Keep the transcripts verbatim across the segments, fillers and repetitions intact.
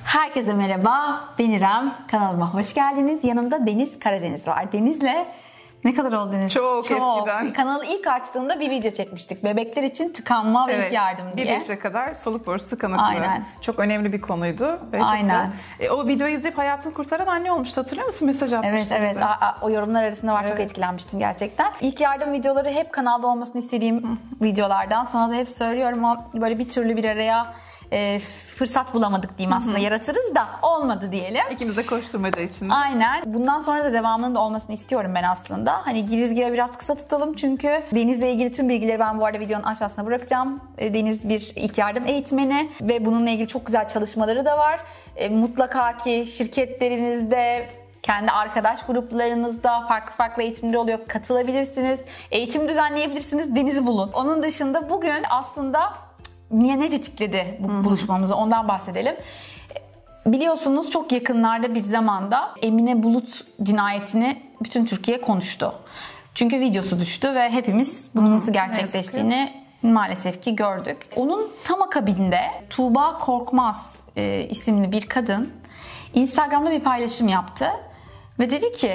Herkese merhaba, ben İrem. Kanalıma hoş geldiniz. Yanımda Deniz Karadeniz var. Deniz'le ne kadar oldu Deniz? Çok, Çok eskiden. Kanalı ilk açtığımda bir video çekmiştik. Bebekler için tıkanma ve evet, ilk yardım diye. Bir yaşa kadar soluk borusu tıkanıklığı. Aynen. Çok önemli bir konuydu. Ve Aynen. Da, e, o videoyu izleyip hayatını kurtaran anne olmuştu. Hatırlıyor musun? Mesaj atmıştı. Evet, evet. A, a, o yorumlar arasında var. Evet. Çok etkilenmiştim gerçekten. İlk yardım videoları hep kanalda olmasını istediğim videolardan. Sana da hep söylüyorum ama böyle bir türlü bir araya E, fırsat bulamadık diyeyim aslında. Hı-hı. Yaratırız da olmadı diyelim. İkimiz de koşturmaca içinde. Aynen. Bundan sonra da devamının da olmasını istiyorum ben aslında. Hani girizgahı biraz kısa tutalım çünkü Deniz'le ilgili tüm bilgileri ben bu arada videonun aşağısına bırakacağım. Deniz bir ilk yardım eğitmeni ve bununla ilgili çok güzel çalışmaları da var. E, mutlaka ki şirketlerinizde, kendi arkadaş gruplarınızda farklı farklı eğitimler oluyor. Katılabilirsiniz. Eğitim düzenleyebilirsiniz. Deniz'i bulun. Onun dışında bugün aslında niye ne tetikledi bu Hı-hı. buluşmamızı ondan bahsedelim. Biliyorsunuz çok yakınlarda bir zamanda Emine Bulut cinayetini bütün Türkiye konuştu. Çünkü videosu düştü ve hepimiz bunun nasıl gerçekleştiğini maalesef ki gördük. Onun tam akabinde Tuğba Korkmaz e, isimli bir kadın Instagram'da bir paylaşım yaptı ve dedi ki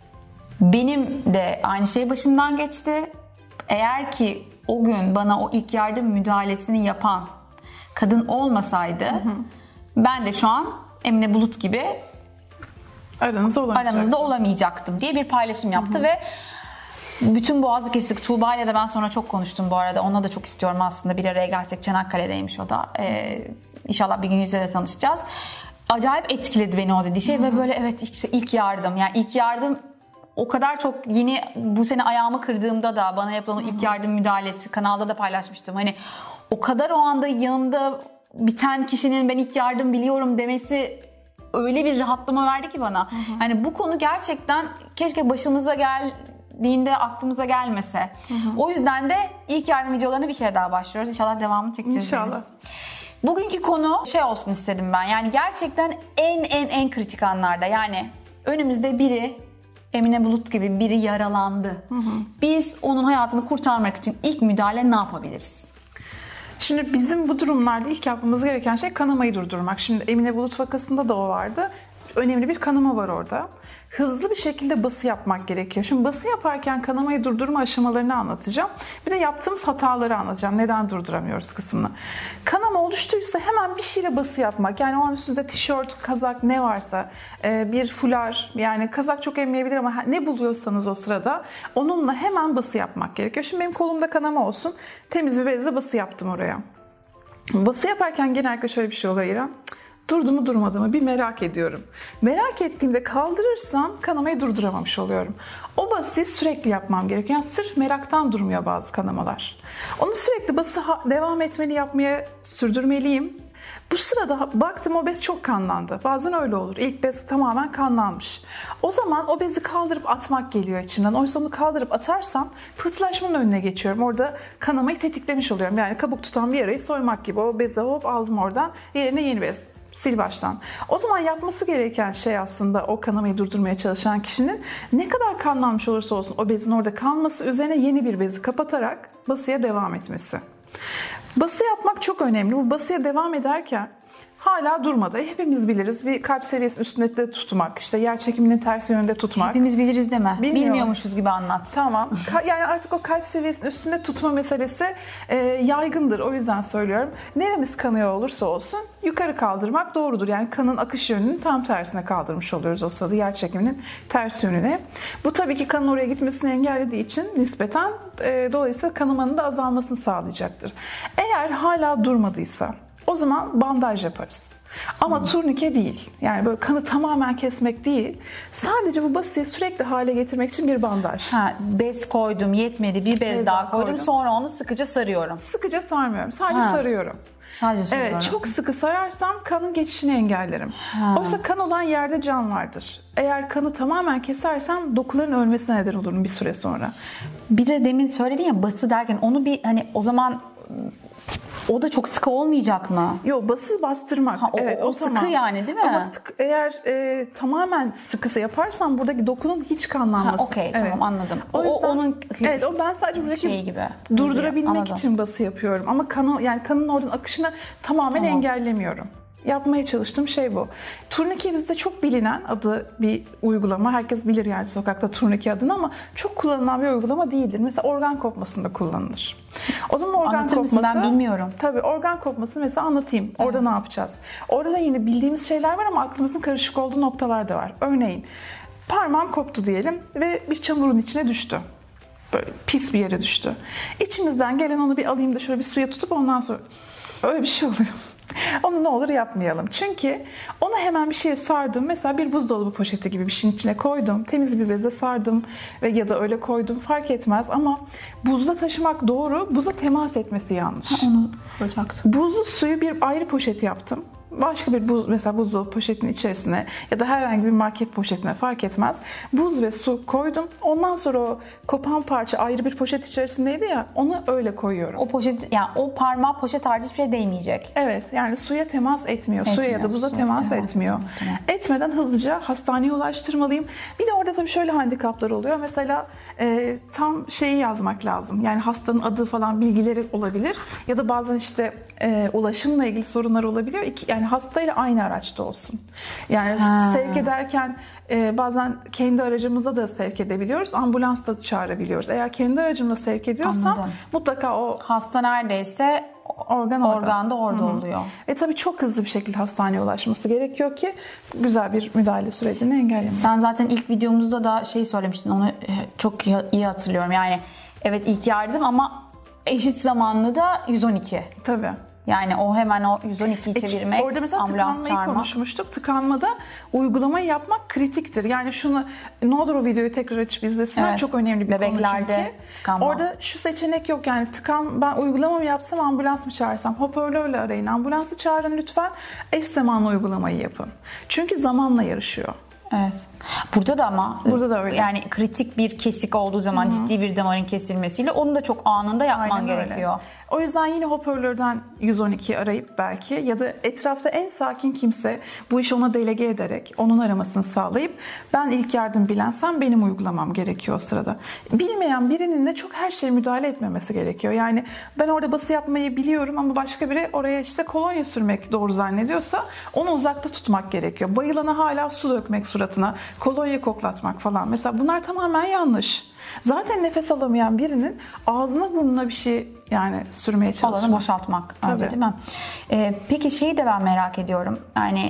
benim de aynı şey başımdan geçti. Eğer ki o gün bana o ilk yardım müdahalesini yapan kadın olmasaydı hı hı. ben de şu an Emine Bulut gibi aranızda, aranızda olamayacaktım diye bir paylaşım yaptı hı hı. ve bütün boğazı kestik. Tuğba ile de ben sonra çok konuştum bu arada. Ona da çok istiyorum aslında. Bir araya gelsek. Çanakkale'deymiş o da. Ee, İnşallah bir gün yüzde de tanışacağız. Acayip etkiledi beni o dediği şey hı hı. ve böyle evet işte ilk yardım. Yani ilk yardım o kadar çok yeni bu sene ayağımı kırdığımda da bana yapılan ilk yardım müdahalesi kanalda da paylaşmıştım. Hani o kadar o anda yanımda biten kişinin ben ilk yardım biliyorum demesi öyle bir rahatlama verdi ki bana. Hı hı. Hani bu konu gerçekten keşke başımıza geldiğinde aklımıza gelmese. Hı hı. O yüzden de ilk yardım videolarına bir kere daha başlıyoruz. İnşallah devamını çekeceğiz. İnşallah. Bugünkü konu şey olsun istedim ben. Yani gerçekten en en en kritik anlarda yani önümüzde biri Emine Bulut gibi biri yaralandı. Hı hı. Biz onun hayatını kurtarmak için ilk müdahale ne yapabiliriz? Şimdi bizim bu durumlarda ilk yapmamız gereken şey kanamayı durdurmak. Şimdi Emine Bulut vakasında da o vardı. Önemli bir kanama var orada. Hızlı bir şekilde bası yapmak gerekiyor. Şimdi bası yaparken kanamayı durdurma aşamalarını anlatacağım. Bir de yaptığımız hataları anlatacağım. Neden durduramıyoruz kısmını. Kanama oluştuysa hemen bir şeyle bası yapmak. Yani o an üstünüzde tişört, kazak ne varsa bir fular yani kazak çok emmeyebilir ama ne buluyorsanız o sırada onunla hemen bası yapmak gerekiyor. Şimdi benim kolumda kanama olsun. Temiz bir bezle bası yaptım oraya. Bası yaparken genellikle şöyle bir şey oluyor İrem. Durdu mu durmadı mı bir merak ediyorum. Merak ettiğimde kaldırırsam kanamayı durduramamış oluyorum. O basıyı sürekli yapmam gerekiyor. Yani sırf meraktan durmuyor bazı kanamalar. Onu sürekli bası devam etmeli yapmaya sürdürmeliyim. Bu sırada baktım o bez çok kanlandı. Bazen öyle olur. İlk bez tamamen kanlanmış. O zaman o bezi kaldırıp atmak geliyor içimden. Oysa onu kaldırıp atarsam pıhtılaşmanın önüne geçiyorum. Orada kanamayı tetiklemiş oluyorum. Yani kabuk tutan bir yarayı soymak gibi. O bezi hop aldım oradan. Yerine yeni bez. Sil baştan. O zaman yapması gereken şey aslında o kanamayı durdurmaya çalışan kişinin ne kadar kanlanmış olursa olsun o bezin orada kalması, üzerine yeni bir bezi kapatarak basıya devam etmesi. Bası yapmak çok önemli. Bu basıya devam ederken hala durmadı. Hepimiz biliriz. Bir kalp seviyesinin üstünde de tutmak, işte yer çekiminin ters yönünde tutmak. Hepimiz biliriz deme. Bilmiyorum. Bilmiyormuşuz gibi anlat. Tamam. Yani artık o kalp seviyesinin üstünde tutma meselesi e, yaygındır. O yüzden söylüyorum. Neremiz kanıyor olursa olsun yukarı kaldırmak doğrudur. Yani kanın akış yönünün tam tersine kaldırmış oluyoruz o sırada yer çekiminin ters yönüne. Bu tabii ki kanın oraya gitmesini engellediği için nispeten e, dolayısıyla kanamanın da azalmasını sağlayacaktır. Eğer hala durmadıysa o zaman bandaj yaparız. Ama hmm. turnike değil. Yani böyle kanı tamamen kesmek değil. Sadece bu basıyı sürekli hale getirmek için bir bandaj. Ha, bez koydum yetmedi bir bez, bez daha koydum. koydum. Sonra onu sıkıca sarıyorum. Sıkıca sarmıyorum. Sadece ha. sarıyorum. Sadece sarıyorum. Evet, çok sıkı sararsam kanın geçişini engellerim. Ha. Oysa kan olan yerde can vardır. Eğer kanı tamamen kesersem dokuların ölmesine neden olurum bir süre sonra. Bir de demin söyledin ya bası derken onu bir hani o zaman o da çok sıkı olmayacak mı? Yok, bası bastırmak. Ha, o, evet, o, o sıkı tamam. yani değil mi? Ama tık, eğer e, tamamen sıkısı yaparsam buradaki dokunun hiç kanlanması. Okey, evet. tamam anladım. O, yüzden, o onun evet, o ben sadece buradaki şey gibi durdurabilmek anladım. için bası yapıyorum. Ama kanı yani kanın oradan akışını tamamen tamam. engellemiyorum. Yapmaya çalıştığım şey bu. Turnike bizde çok bilinen adı bir uygulama. Herkes bilir yani sokakta turnike adını ama çok kullanılan bir uygulama değildir. Mesela organ kopmasında kullanılır. O zaman organ Anlatır mısın? kopması... Ben bilmiyorum. Tabii organ kopmasını mesela anlatayım. Orada evet. Ne yapacağız? Orada da yine bildiğimiz şeyler var ama aklımızın karışık olduğu noktalar da var. Örneğin parmağım koptu diyelim ve bir çamurun içine düştü. Böyle pis bir yere düştü. İçimizden gelen onu bir alayım da şöyle bir suya tutup ondan sonra öyle bir şey oluyor. Onu ne olur yapmayalım. Çünkü onu hemen bir şeye sardım. Mesela bir buzdolabı poşeti gibi bir şeyin içine koydum. Temiz bir bezle sardım ve ya da öyle koydum. Fark etmez ama buzda taşımak doğru. Buza temas etmesi yanlış. Ha, onu soracaktım. Buzlu suyu bir ayrı poşet yaptım. Başka bir buz, mesela buzdolabı poşetinin içerisine ya da herhangi bir market poşetine fark etmez. Buz ve su koydum. Ondan sonra o kopan parça ayrı bir poşet içerisindeydi ya, onu öyle koyuyorum. O poşet, yani o parmağı poşet harici hiçbir şey değmeyecek. Evet, yani suya temas etmiyor. etmiyor. Suya ya da buza temas, temas etmiyor. Tamam. Etmeden hızlıca hastaneye ulaştırmalıyım. Bir de orada tabii şöyle handikaplar oluyor. Mesela e, tam şeyi yazmak lazım. Yani hastanın adı falan, bilgileri olabilir. Ya da bazen işte e, ulaşımla ilgili sorunlar olabiliyor. İki, yani hastayla aynı araçta olsun. Yani ha. sevk ederken e, bazen kendi aracımızda da sevk edebiliyoruz. Ambulans da çağırabiliyoruz. Eğer kendi aracımla sevk ediyorsam Anladım. mutlaka o hasta neredeyse organ orada. organ da orada Hı-hı. oluyor. Ve tabii çok hızlı bir şekilde hastaneye ulaşması gerekiyor ki güzel bir müdahale sürecini engellemek. Sen zaten ilk videomuzda da şey söylemiştin. Onu çok iyi hatırlıyorum. Yani evet ilk yardım ama eşit zamanlı da yüz on iki. Tabii. Yani o hemen o yüz on ikiyi çevirmek, e, orada mesela ambulans tıkanmayı çağırmak. konuşmuştuk. Tıkanmada uygulamayı yapmak kritiktir. Yani şunu, ne olur o videoyu tekrar açıp izlesinler. Evet. Çok önemli bir Bebeklerde konu çünkü. Tıkanma. Orada şu seçenek yok yani tıkan, ben uygulama mı yapsam, ambulans mı çağırsam? Hoparlörle arayın, ambulansı çağırın lütfen. Eş zamanlı uygulamayı yapın. Çünkü zamanla yarışıyor. Evet. Burada da ama burada da öyle. Yani kritik bir kesik olduğu zaman Hı-hı. ciddi bir damarın kesilmesiyle onu da çok anında yapman Aynen gerekiyor. Öyle. O yüzden yine hoparlörden yüz on ikiyi arayıp belki ya da etrafta en sakin kimse bu işi ona delege ederek onun aramasını sağlayıp ben ilk yardım bilensem benim uygulamam gerekiyor o sırada. Bilmeyen birinin de çok her şeye müdahale etmemesi gerekiyor. Yani ben orada bası yapmayı biliyorum ama başka biri oraya işte kolonya sürmek doğru zannediyorsa onu uzakta tutmak gerekiyor. Bayılana hala su dökmek suratına, kolonya koklatmak falan. Mesela bunlar tamamen yanlış. Zaten nefes alamayan birinin ağzına burnuna bir şey yani sürmeye çalışmak. Alanı boşaltmak. Tabii. Değil mi? Ee, peki şeyi de ben merak ediyorum. Yani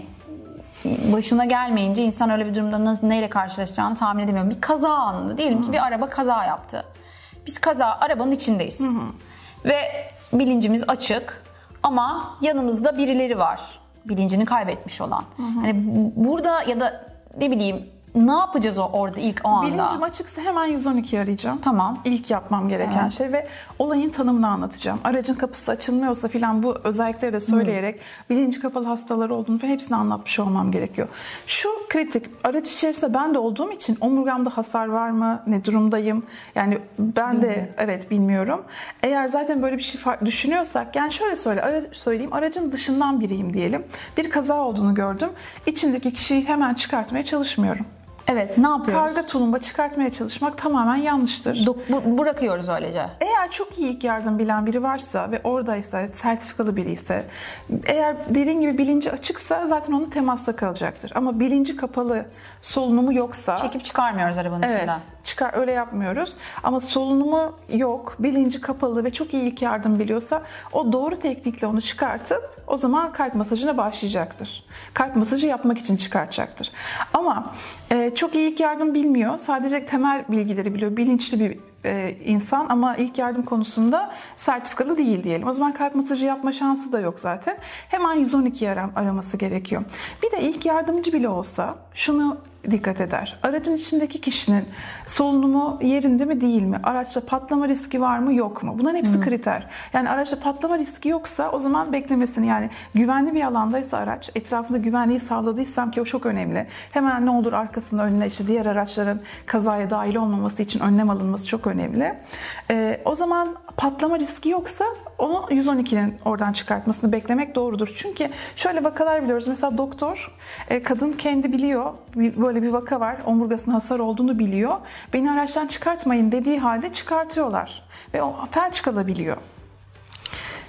başına gelmeyince insan öyle bir durumda neyle karşılaşacağını tahmin edemiyor. Bir kaza anında diyelim ki bir araba kaza yaptı. Biz kaza arabanın içindeyiz. Hı-hı. Ve bilincimiz açık ama yanımızda birileri var. Bilincini kaybetmiş olan. Hı-hı. Hani burada ya da ne bileyim ne yapacağız orada ilk o anda? Bilincim açıksa hemen yüz on ikiyi arayacağım. Tamam. İlk yapmam gereken evet. şey ve olayın tanımını anlatacağım. Aracın kapısı açılmıyorsa filan bu özellikleri de söyleyerek hmm. bilinci kapalı hastalar olduğunu falan hepsini anlatmış olmam gerekiyor. Şu kritik, araç içerisinde ben de olduğum için omurgamda hasar var mı? Ne durumdayım? Yani ben hmm. de evet bilmiyorum. Eğer zaten böyle bir şey düşünüyorsak yani şöyle söyle, ara, söyleyeyim aracın dışından biriyim diyelim. Bir kaza olduğunu gördüm. İçindeki kişiyi hemen çıkartmaya çalışmıyorum. Evet, ne yapıyoruz? Karga tulumba çıkartmaya çalışmak tamamen yanlıştır. Do- bırakıyoruz öylece. Eğer çok iyi ilk yardım bilen biri varsa ve oradaysa, sertifikalı biri ise, eğer dediğin gibi bilinci açıksa zaten onun temasta kalacaktır. Ama bilinci kapalı, solunumu yoksa... Çekip çıkarmıyoruz arabanın evet, içinden. Evet, çıkar öyle yapmıyoruz. Ama solunumu yok, bilinci kapalı ve çok iyi ilk yardım biliyorsa o doğru teknikle onu çıkartıp o zaman kalp masajına başlayacaktır. Kalp masajı yapmak için çıkartacaktır. Ama e, çok iyi ilk yardım bilmiyor. Sadece temel bilgileri biliyor. Bilinçli bir e, insan ama ilk yardım konusunda sertifikalı değil diyelim. O zaman kalp masajı yapma şansı da yok zaten. Hemen yüz on ikiyi aram, araması gerekiyor. Bir de ilk yardımcı bile olsa şunu dikkat eder. Aracın içindeki kişinin solunumu yerinde mi değil mi? Araçta patlama riski var mı yok mu? Bunların hepsi hmm. kriter. Yani araçta patlama riski yoksa o zaman beklemesini, yani güvenli bir alandaysa araç, etrafında güvenliği sağladıysam ki o çok önemli. Hemen ne olur arkasında önüne işte diğer araçların kazaya dahil olmaması için önlem alınması çok önemli. Ee, o zaman patlama riski yoksa onu yüz on ikinin oradan çıkartmasını beklemek doğrudur. Çünkü şöyle vakalar biliyoruz. Mesela doktor, kadın kendi biliyor, böyle bir vaka var, omurgasına hasar olduğunu biliyor. Beni araçtan çıkartmayın dediği halde çıkartıyorlar. Ve o felç kalabiliyor.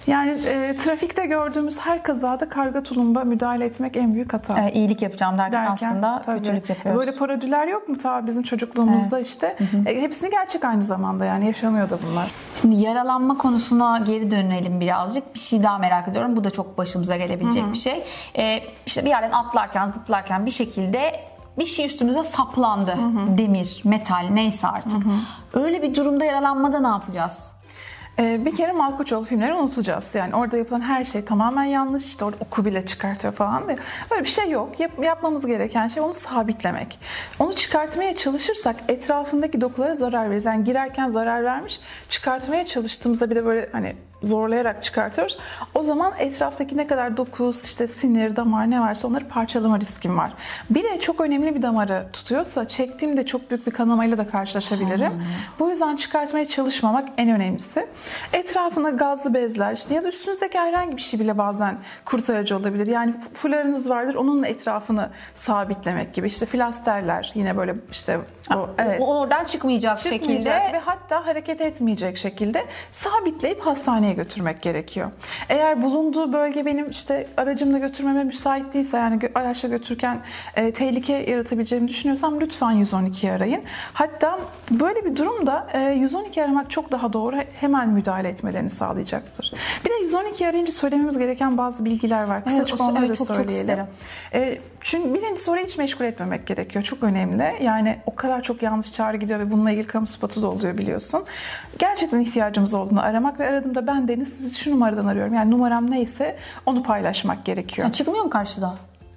Yani e, trafikte gördüğümüz her kazada karga tulumba müdahale etmek en büyük hata. E, iyilik yapacağım derken, derken aslında tabii, kötülük yapıyoruz. Böyle parodüler yok mu ta bizim çocukluğumuzda, evet. işte. Hı hı. E, hepsini gerçek aynı zamanda, yani yaşanıyor da bunlar. Şimdi yaralanma konusuna geri dönelim birazcık. Bir şey daha merak ediyorum. Bu da çok başımıza gelebilecek hı hı. bir şey. E, işte bir yerden atlarken, zıplarken bir şekilde bir şey üstümüze saplandı. Hı hı. Demir, metal, neyse artık. Hı hı. Öyle bir durumda yaralanmada ne yapacağız? Bir kere Malkoçoğlu filmlerini unutacağız. Yani orada yapılan her şey tamamen yanlış. İşte orada oku bile çıkartıyor falan diye. Böyle bir şey yok. Yap, yapmamız gereken şey onu sabitlemek. Onu çıkartmaya çalışırsak etrafındaki dokulara zarar veririz. Yani girerken zarar vermiş, çıkartmaya çalıştığımızda bir de böyle hani zorlayarak çıkartıyoruz. O zaman etraftaki ne kadar doku, işte sinir, damar ne varsa onları parçalama riskim var. Bir de çok önemli bir damarı tutuyorsa çektiğimde çok büyük bir kanamayla da karşılaşabilirim. Hmm. Bu yüzden çıkartmaya çalışmamak en önemlisi. Etrafına gazlı bezler işte ya da üstünüzdeki herhangi bir şey bile bazen kurtarıcı olabilir. Yani fularınız vardır, onunla etrafını sabitlemek gibi. İşte flasterler yine böyle işte o, evet. o oradan çıkmayacak, çıkmayacak şekilde ve hatta hareket etmeyecek şekilde sabitleyip hastaneye götürmek gerekiyor. Eğer bulunduğu bölge benim işte aracımla götürmeme müsait değilse, yani araçla götürürken e, tehlike yaratabileceğimi düşünüyorsam lütfen yüz on ikiyi arayın. Hatta böyle bir durumda e, yüz on iki aramak çok daha doğru. Hemen müdahale etmelerini sağlayacaktır. Bir de yüz on iki arayınca söylememiz gereken bazı bilgiler var. Kısaca evet, onları evet, da çok, söyleyelim. Çok e, çünkü birincisi orayı hiç meşgul etmemek gerekiyor. Çok önemli. Yani o kadar çok yanlış çağrı gidiyor ve bununla ilgili kamu spotu da oluyor biliyorsun. Gerçekten ihtiyacımız olduğunu aramak ve aradığımda ben Deniz sizi şu numaradan arıyorum. Yani numaram neyse onu paylaşmak gerekiyor. Ya çıkmıyor mu karşıda?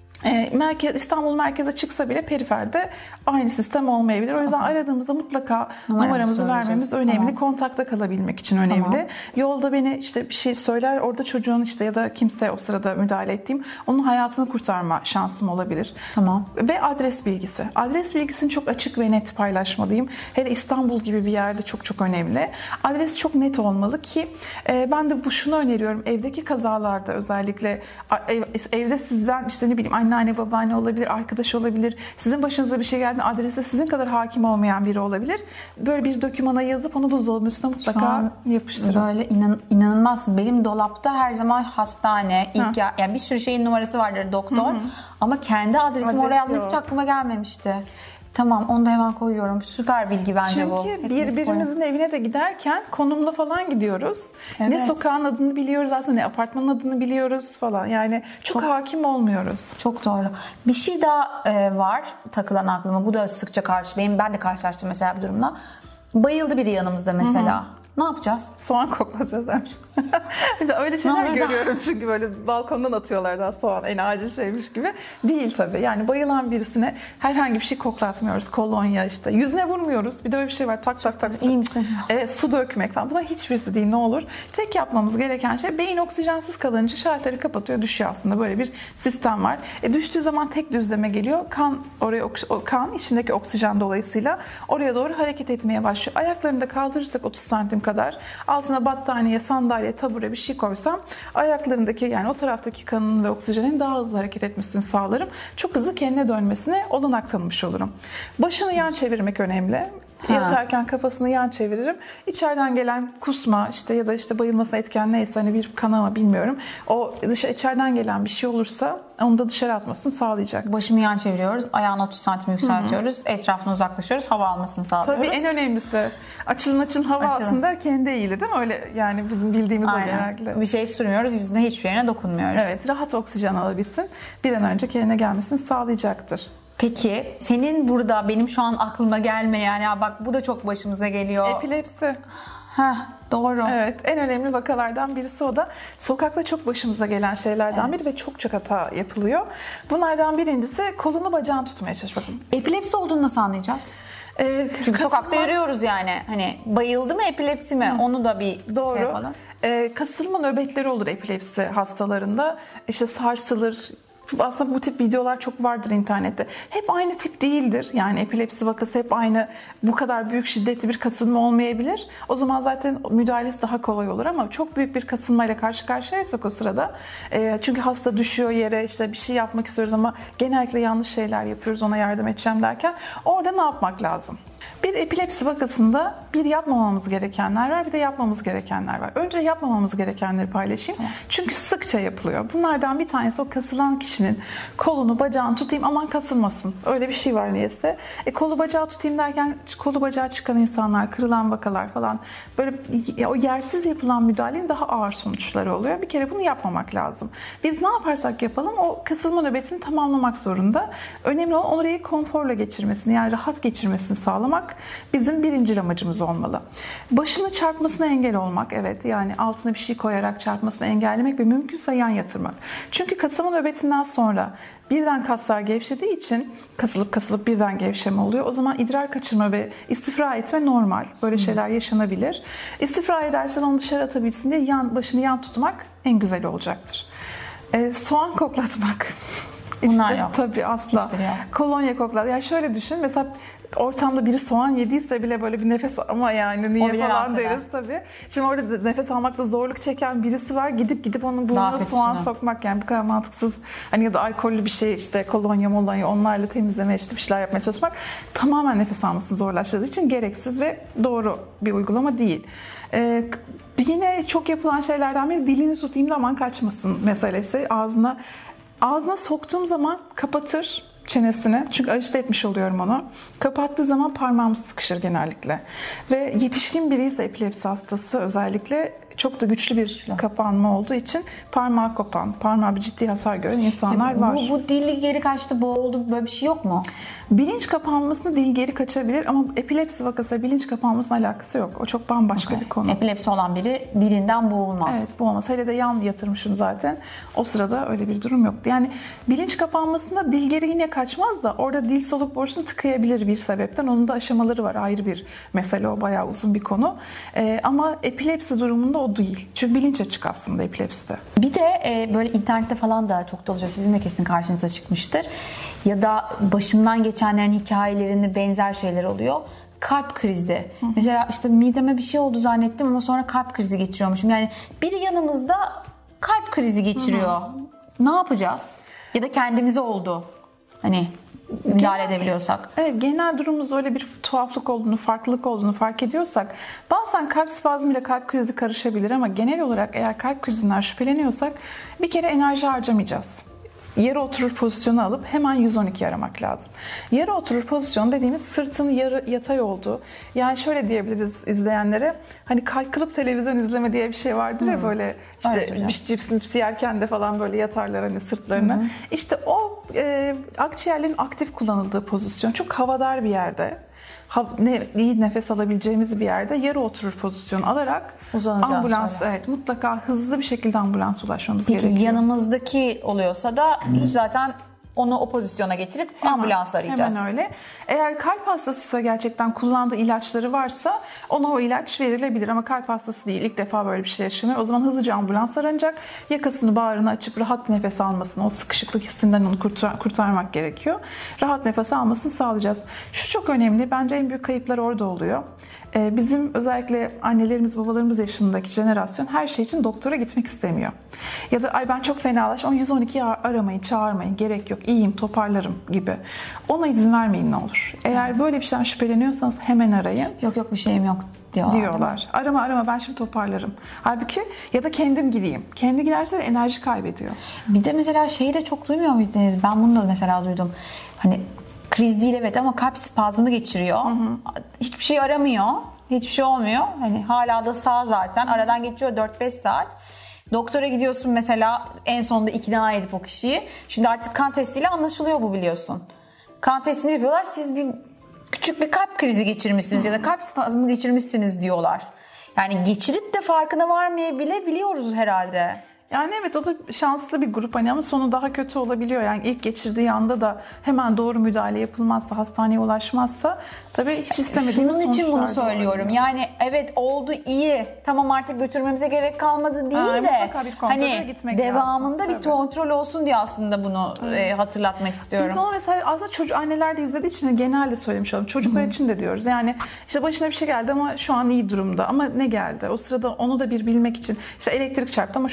Merkez, İstanbul merkeze çıksa bile periferde aynı sistem olmayabilir. O yüzden Aha. aradığımızda mutlaka Numaramı numaramızı vermemiz önemli. Tamam. Kontakta kalabilmek için önemli. Tamam. Yolda beni işte bir şey söyler, orada çocuğun işte ya da kimse o sırada müdahale ettiğim onun hayatını kurtarma şansım olabilir. Tamam. Ve adres bilgisi. Adres bilgisini çok açık ve net paylaşmalıyım. Hele İstanbul gibi bir yerde çok çok önemli. Adres çok net olmalı ki e, ben de bu şunu öneriyorum. Evdeki kazalarda özellikle ev, evde sizden işte ne bileyim anneanne, babaanne olabilir, arkadaş olabilir. Sizin başınıza bir şey geldiğinde adrese sizin kadar hakim olmayan biri olabilir. Böyle bir dokümana yazıp onu buzdolabının üstüne mutlaka yapıştırın. Böyle inan, inanılmaz. Benim dolapta her zaman hastane, ilk ya, yani bir sürü şeyin numarası vardır, doktor. Hı hı. Ama kendi adresimi Adres oraya yazmak hiç aklıma gelmemişti. Tamam, onu da hemen koyuyorum. Süper bilgi bence Çünkü bu. Çünkü bir, birimizin evine de giderken konumla falan gidiyoruz. Evet. Ne sokağın adını biliyoruz aslında, ne apartmanın adını biliyoruz falan. Yani çok, çok hakim olmuyoruz. Çok doğru. Bir şey daha e, var takılan aklıma. Bu da sıkça karşı. Benim ben de karşılaştım mesela bir durumda. Bayıldı biri yanımızda mesela. Hı hı. Ne yapacağız? Soğan koklatacağız demiş. Bir de öyle şeyler görüyorum çünkü böyle balkondan atıyorlar daha soğan, en acil şeymiş gibi. Değil tabii. Yani bayılan birisine herhangi bir şey koklatmıyoruz. Kolonya işte. Yüzüne vurmuyoruz. Bir de öyle bir şey var. Tak tak tak. İyi misin? E, su dökmek falan. Bunlar hiçbirisi değil, ne olur. Tek yapmamız gereken şey, beyin oksijensiz kalınca şalteri kapatıyor, düşüyor aslında. Böyle bir sistem var. E, düştüğü zaman tek düzleme geliyor. Kan oraya kan içindeki oksijen dolayısıyla oraya doğru hareket etmeye başlıyor. Ayaklarını da kaldırırsak otuz santim kadar, altına battaniye, sandalye, tabure bir şey koysam ayaklarındaki, yani o taraftaki kanın ve oksijenin daha hızlı hareket etmesini sağlarım. Çok hızlı kendine dönmesine olanak tanımış olurum. Başını yan çevirmek önemli. Ha. Yatarken kafasını yan çeviririm. İçeriden gelen kusma işte ya da işte bayılmasına etken neyse, hani bir kanama bilmiyorum. O dışarı içeriden gelen bir şey olursa onu da dışarı atmasını sağlayacak. Başını yan çeviriyoruz. Ayağını otuz santim yükseltiyoruz. Hı-hı. Etrafına uzaklaşıyoruz. Hava almasını sağlıyoruz. Tabii en önemlisi. Açılın açın hava açılın. Alsın der, kendi eğilir değil mi? Öyle yani bizim bildiğimiz o genellikle. Bir şey sürmüyoruz. Yüzüne hiçbir yerine dokunmuyoruz. Evet. Rahat oksijen alabilsin. Bir an önce kendine gelmesini sağlayacaktır. Peki senin burada benim şu an aklıma gelmeyen, ya bak bu da çok başımıza geliyor. Epilepsi. Heh, doğru. Evet, en önemli vakalardan birisi o da. Sokakta çok başımıza gelen şeylerden evet. biri ve çok çok hata yapılıyor. Bunlardan birincisi kolunu bacağını tutmaya çalışmak. Epilepsi olduğunu nasıl anlayacağız? Ee, Çünkü kasılma... sokakta yürüyoruz yani. Hani bayıldı mı, epilepsi mi? Hı. Onu da bir doğru. şey yapalım. Ee, kasılma nöbetleri olur epilepsi hastalarında. İşte sarsılır. Aslında bu tip videolar çok vardır internette. Hep aynı tip değildir. Yani epilepsi vakası hep aynı, bu kadar büyük şiddetli bir kasılma olmayabilir. O zaman zaten müdahalesi daha kolay olur, ama çok büyük bir kasılmayla karşı karşıyaysak o sırada, e, çünkü hasta düşüyor yere, işte bir şey yapmak istiyoruz ama genellikle yanlış şeyler yapıyoruz ona yardım edeceğim derken, orada ne yapmak lazım? Bir epilepsi vakasında bir yapmamamız gerekenler var, bir de yapmamız gerekenler var. Önce yapmamamız gerekenleri paylaşayım. Tamam. Çünkü sıkça yapılıyor. Bunlardan bir tanesi o kasılan kişinin kolunu, bacağını tutayım, aman kasılmasın. Öyle bir şey var niyeyse. E, kolu bacağı tutayım derken kolu bacağı çıkan insanlar, kırılan vakalar falan, böyle ya, o yersiz yapılan müdahalenin daha ağır sonuçları oluyor. Bir kere bunu yapmamak lazım. Biz ne yaparsak yapalım o kasılma nöbetini tamamlamak zorunda. Önemli olan orayı konforla geçirmesini, yani rahat geçirmesini sağlamak bizim birinci amacımız olmalı. Başını çarpmasına engel olmak, evet, yani altına bir şey koyarak çarpmasını engellemek ve mümkünse yan yatırmak. Çünkü kasılma nöbetinden sonra birden kaslar gevşediği için kasılıp kasılıp birden gevşeme oluyor. O zaman idrar kaçırma ve istifra etme normal. Böyle şeyler yaşanabilir. İstifra edersen onu dışarı atabilsin diye yan, başını yan tutmak en güzel olacaktır. Ee, soğan koklatmak. Bunlar İşte, yok. Tabii asla. Kolonya koklat. Yani şöyle düşün. Mesela ortamda biri soğan yediyse bile böyle bir nefes, ama yani niye falan deriz tabii. Şimdi orada nefes almakta zorluk çeken birisi var. Gidip gidip onun burnuna soğan sokmak, yani bu kadar mantıksız. Hani ya da alkollü bir şey, işte kolonya molonya onlarla temizleme, işte bir şeyler yapmaya çalışmak tamamen nefes almasını zorlaştırdığı için gereksiz ve doğru bir uygulama değil. Ee, yine çok yapılan şeylerden biri dilini tutayım da aman kaçmasın meselesi. Ağzına Ağzına soktuğum zaman kapatır çenesini. Çünkü ajite etmiş oluyorum onu. Kapattığı zaman parmağımız sıkışır genellikle. Ve yetişkin biri ise epilepsi hastası özellikle çok da güçlü bir güçlü. kapanma olduğu için parmağı kopan, parmağı bir ciddi hasar gören insanlar bu, var. Bu, bu dili geri kaçtı, boğuldu, böyle bir şey yok mu? Bilinç kapanmasında dil geri kaçabilir ama epilepsi vakası bilinç kapanmasına alakası yok. O çok bambaşka okay. bir konu. Epilepsi olan biri dilinden boğulmaz. Evet, boğulmaz. Hele de yan yatırmışım zaten. O sırada öyle bir durum yoktu. Yani bilinç kapanmasında dil geri yine kaçmaz da orada dil soluk borusunu tıkayabilir bir sebepten. Onun da aşamaları var. Ayrı bir mesele o. Bayağı uzun bir konu. Ee, ama epilepsi durumunda o değil. Çünkü bilinç açık aslında epilepside. Bir de e, böyle internette falan da çok dolaşıyor. Sizin de kesin karşınıza çıkmıştır. Ya da başından geçenlerin hikayelerinde benzer şeyler oluyor. Kalp krizi. Hı. Mesela işte mideme bir şey oldu zannettim ama sonra kalp krizi geçiriyormuşum. Yani biri yanımızda kalp krizi geçiriyor. Hı. Ne yapacağız? Ya da kendimize oldu. Hani müdahale genel, edebiliyorsak. Evet, genel durumumuzda öyle bir tuhaflık olduğunu, farklılık olduğunu fark ediyorsak bazen kalp spazmı ile kalp krizi karışabilir ama genel olarak eğer kalp krizinden şüpheleniyorsak bir kere enerji harcamayacağız. Yarı oturur pozisyonu alıp hemen yüz on iki aramak lazım. Yarı oturur pozisyon dediğimiz sırtın yarı yatay olduğu. Yani şöyle diyebiliriz izleyenlere, hani kaykılıp televizyon izleme diye bir şey vardır ya, hmm. böyle işte bir cips mipsi yerken de falan böyle yatarlar hani sırtlarını. Hmm. İşte o e, akciğerlerin aktif kullanıldığı pozisyon. Çok havadar bir yerde. Ne, iyi nefes alabileceğimiz bir yerde yarı oturur pozisyon alarak ambulans, öyle. Evet, mutlaka hızlı bir şekilde ambulans ulaşmamız Peki, gerekiyor. Yanımızdaki oluyorsa da hmm. zaten onu o pozisyona getirip hemen, ambulans arayacağız. Hemen öyle. Eğer kalp hastasıysa, gerçekten kullandığı ilaçları varsa ona o ilaç verilebilir ama kalp hastası değil, ilk defa böyle bir şey yaşanıyor. O zaman hızlıca ambulans aranacak. Yakasını, bağrını açıp rahat nefes almasını, o sıkışıklık hissinden onu kurtar, kurtarmak gerekiyor. Rahat nefes almasını sağlayacağız. Şu çok önemli. Bence en büyük kayıplar orada oluyor. Bizim özellikle annelerimiz, babalarımız yaşındaki jenerasyon her şey için doktora gitmek istemiyor. Ya da ay ben çok fenalaştım, yüz on ikiyi aramayın, çağırmayın, gerek yok, iyiyim, toparlarım gibi. Ona izin vermeyin ne olur. Eğer evet. böyle bir şeyden şüpheleniyorsanız hemen arayın. Yok yok bir şeyim yok diyorlar. diyorlar. Arama arama ben şimdi toparlarım. Halbuki ya da kendim gideyim. Kendi giderse de enerji kaybediyor. Bir de mesela şeyi de çok duymuyor muydunuz? Ben bunu da mesela duydum. Hani kriz değil evet ama kalp spazmı geçiriyor. Hı hı. Hiçbir şey aramıyor. Hiçbir şey olmuyor. Hani hala da sağ zaten. Aradan geçiyor dört beş saat. Doktora gidiyorsun mesela, en sonunda ikna edip o kişiyi. Şimdi artık kan testiyle anlaşılıyor bu, biliyorsun. Kan testini yapıyorlar. Siz bir küçük bir kalp krizi geçirmişsiniz ya da kalp spazmı geçirmişsiniz diyorlar. Yani geçirip de farkına varmayabiliyor biliyoruz herhalde. Yani evet, o da şanslı bir grup hani, ama sonu daha kötü olabiliyor. Yani ilk geçirdiği anda da hemen doğru müdahale yapılmazsa, hastaneye ulaşmazsa tabii hiç istemediğimiz sonuçlar. Şunun için bunu söylüyorum. Oluyor. Yani evet oldu, iyi. Tamam, artık götürmemize gerek kalmadı değil ha, de hani devamında lazım. bir kontrol olsun diye aslında bunu e, hatırlatmak istiyorum. Biz onu mesela aslında çocuk anneler de izlediği için genelde söylemiş olalım. Çocuklar Hı-hı. için de diyoruz. Yani işte başına bir şey geldi ama şu an iyi durumda. Ama ne geldi? O sırada onu da bir bilmek için işte elektrik çarptı ama şu an iyi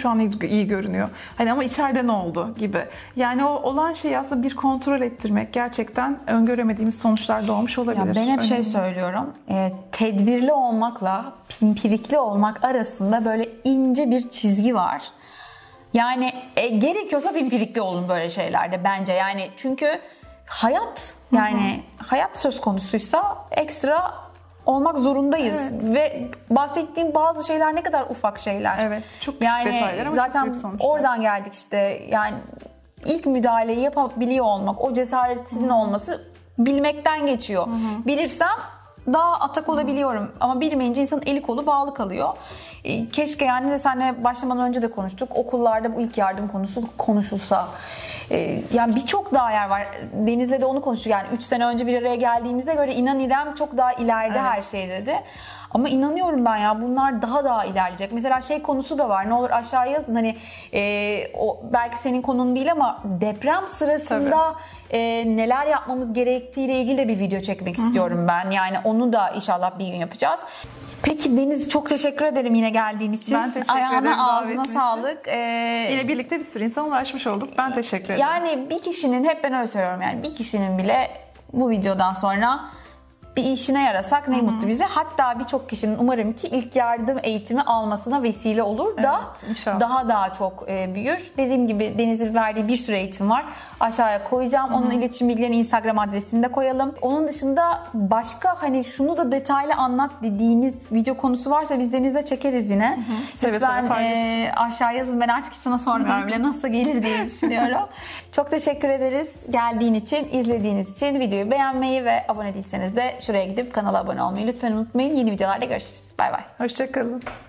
iyi görünüyor. Hani ama içeride ne oldu gibi. Yani o olan şeyi aslında bir kontrol ettirmek gerçekten öngöremediğimiz sonuçlar doğmuş olabilir. Ya ben hep Önemli. şey söylüyorum. E, tedbirli olmakla pimpirikli olmak arasında böyle ince bir çizgi var. Yani e, gerekiyorsa pimpirikli olun böyle şeylerde bence. Yani çünkü hayat yani hı hı. hayat söz konusuysa ekstra olmak zorundayız. Evet. Ve bahsettiğim bazı şeyler ne kadar ufak şeyler. Evet. Çok yani detaylar ama zaten çok büyük sonuçlar. Oradan geldik işte. Yani ilk müdahaleyi yapabiliyor olmak, o cesaretinin olması bilmekten geçiyor. Hı hı. Bilirsem daha atak olabiliyorum. Hı. Ama bilmeyince insanın eli kolu bağlı kalıyor. Keşke yani de seninle başlamadan önce de konuştuk. Okullarda bu ilk yardım konusu konuşulsa. Yani birçok daha yer var. Deniz'le de onu konuştuk. Yani üç sene önce bir araya geldiğimize göre inan İrem çok daha ileride evet. her şey dedi. Ama inanıyorum ben ya bunlar daha daha ilerleyecek. Mesela şey konusu da var. Ne olur aşağıya yazın. Hani e, o belki senin konun değil ama deprem sırasında e, neler yapmamız gerektiğiyle ilgili de bir video çekmek Hı-hı. istiyorum ben. Yani onu da inşallah bir gün yapacağız. Peki Deniz çok teşekkür ederim yine geldiğin için. Ben teşekkür Ayağına, ederim. Ağzına sağlık. Ee, yine birlikte bir sürü insana ulaşmış olduk. Ben teşekkür ederim. Yani bir kişinin hep ben öyle söylüyorum yani bir kişinin bile bu videodan sonra bir işine yarasak ne Hı-hı. mutlu bize. Hatta birçok kişinin umarım ki ilk yardım eğitimi almasına vesile olur da evet, daha daha çok e, büyür. Dediğim gibi Deniz'in verdiği bir sürü eğitim var. Aşağıya koyacağım. Hı-hı. Onun iletişim bilgilerini Instagram adresini de koyalım. Onun dışında başka hani şunu da detaylı anlat dediğiniz video konusu varsa biz Deniz'le çekeriz yine. Hı-hı. Lütfen e, aşağıya yazın. Ben artık hiç sana sormuyorum bile nasıl gelir diye düşünüyorum. Çok teşekkür ederiz geldiğin için, izlediğiniz için. Videoyu beğenmeyi ve abone değilseniz de şuraya gidip kanala abone olmayı lütfen unutmayın. Yeni videolarda görüşürüz. Bay bay. Hoşça kalın.